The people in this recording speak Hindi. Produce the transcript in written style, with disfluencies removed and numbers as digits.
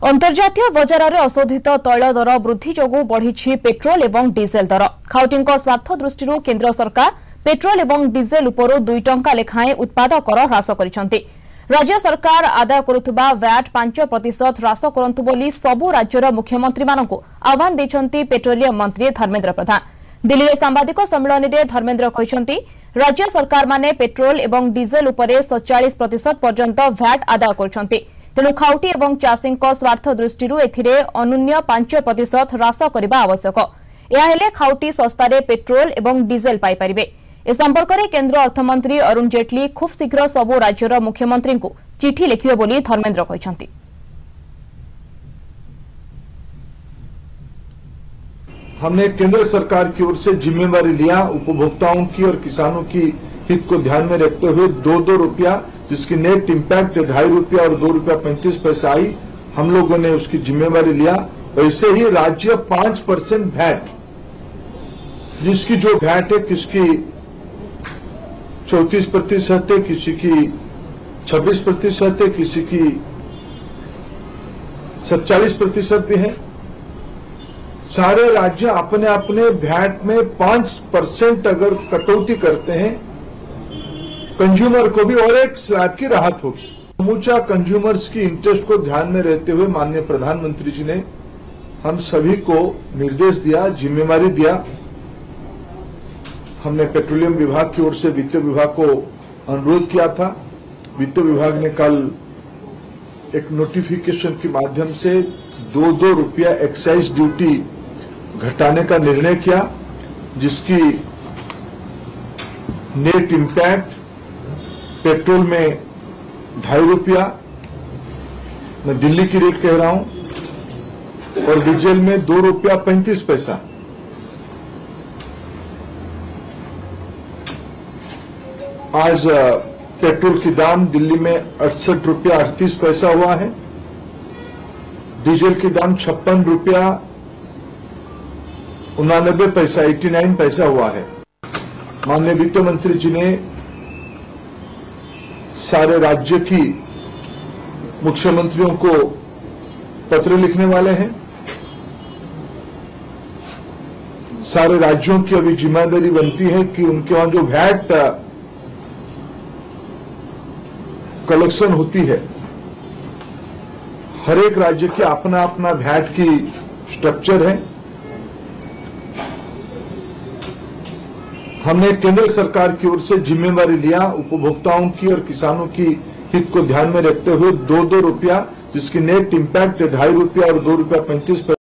अंतर्जातीय बजार में अशोधित तैल दर वृद्धि जोगु बढ़ी पेट्रोल एवं डीजेल दर। खाउटी स्वार्थ दृष्टि केन्द्र सरकार पेट्रोल एवं डीजेल उपरू 2 टंका लेखाएं उत्पाद कर ह्रास कर राज्य सरकार आदाय करुवा वैट 5% ह्रास करंतु बोली सबु राज्यर मुख्यमंत्री मानक आह्वान देछंती पेट्रोलियम मंत्री धर्मेंद्र प्रधान। दिल्ली में सांबादिक सम्मेलन में धर्मेंद्र कहते राज्य सरकार माने पेट्रोल एवं डीजेल उपरे 47% पर्यंत वैट आदाय करछंती। तेणु खाउटी एवं चाषी स्वार्थ दृष्टि एथिरे अनुन्य 5% ह्रास करने आवश्यक। यह हेले खाउटी सस्तारे पेट्रोल एवं डीजेल पाई परिबे। ए संपर्क में केन्द्र अर्थमंत्री अरुण जेटली खूब शीघ्र सबु राज्यर मुख्यमंत्री को चिठी लिखिबे बोली धर्मेंद्र कहते। हमने केंद्र सरकार की ओर से जिम्मेवारी लिया, उपभोक्ताओं की और किसानों की हित को ध्यान में रखते हुए 2-2 रुपया जिसकी नेट इम्पैक्ट 2.5 रुपया और 2 रुपया 35 पैसा आई, हम लोगों ने उसकी जिम्मेवारी लिया। वैसे ही राज्य 5% वैट, जिसकी जो वैट है किसकी 34% है, किसी की 26% है, किसी की 47% भी है। सारे राज्य अपने अपने वैट में 5% अगर कटौती करते हैं, कंज्यूमर को भी और एक स्लैब की राहत होगी। समूचा कंज्यूमर्स की इंटरेस्ट को ध्यान में रहते हुए माननीय प्रधानमंत्री जी ने हम सभी को निर्देश दिया, जिम्मेवारी दिया। हमने पेट्रोलियम विभाग की ओर से वित्त विभाग को अनुरोध किया था। वित्त विभाग ने कल एक नोटिफिकेशन के माध्यम से 2-2 रुपया एक्साइज ड्यूटी घटाने का निर्णय किया, जिसकी नेट इम्पैक्ट पेट्रोल में 2.5 रुपया, मैं दिल्ली की रेट कह रहा हूं, और डीजल में 2 रुपया 35 पैसा। आज पेट्रोल की दाम दिल्ली में 68 रुपया 38 पैसा हुआ है, डीजल की दाम 56 रुपया 89 पैसा 89 पैसा हुआ है। माननीय वित्त मंत्री जी ने सारे राज्य की मुख्यमंत्रियों को पत्र लिखने वाले हैं। सारे राज्यों की अभी जिम्मेदारी बनती है कि उनके वहां जो वैट कलेक्शन होती है, हर एक राज्य की अपना अपना वैट की स्ट्रक्चर है। हमने केंद्र सरकार की ओर से जिम्मेवारी लिया, उपभोक्ताओं की और किसानों की हित को ध्यान में रखते हुए 2-2 रुपया जिसकी नेट इम्पैक्ट 2.5 रुपया और 2 रुपया 35 पैसा